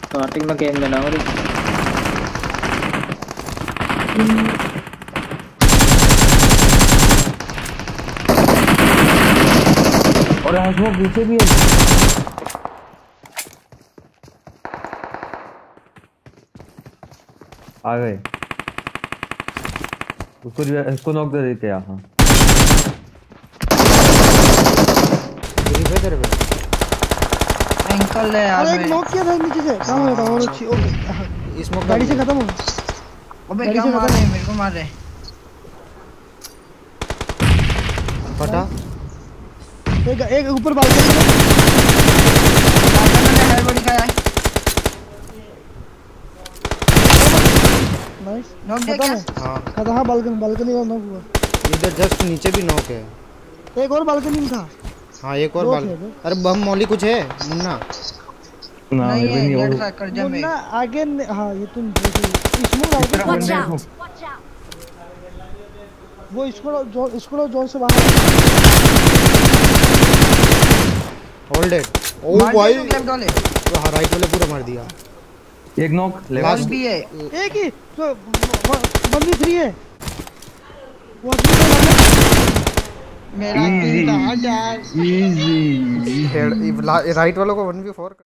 Starting में game देना और वो पीछे भी है। आ गए उसको नॉक दे देते हैं। हाँ तेरे पे एंकल है यार। एक नॉक किया था नीचे से। कहां है? और अच्छी ओके स्मोक गाड़ी से खत्म हो। अबे क्या मार रहे हैं? मेरे को मार रहे हैं। फटा एक ऊपर बालकनी में है बड़ी का यार। नाइस नॉक दिया क्या? हां खत्म। हां बालकनी का नॉक हुआ। इधर जस्ट नीचे भी नॉक है। एक और बालकनी में था। हाँ एक और बाल। अरे बम मौली कुछ है मुन्ना? नहीं है नेट ट्रैकर जब मुन्ना आगे। हाँ ये तुम इसमें वो इसको जोन से बाहर। Hold it. ओ भाई लेफ्ट वाले तो राइट वाले पूरा मार दिया। एक नॉक लेफ्ट भी है। एक ही तो 1v3 है। मेरा इजी राइट वालों को 1v4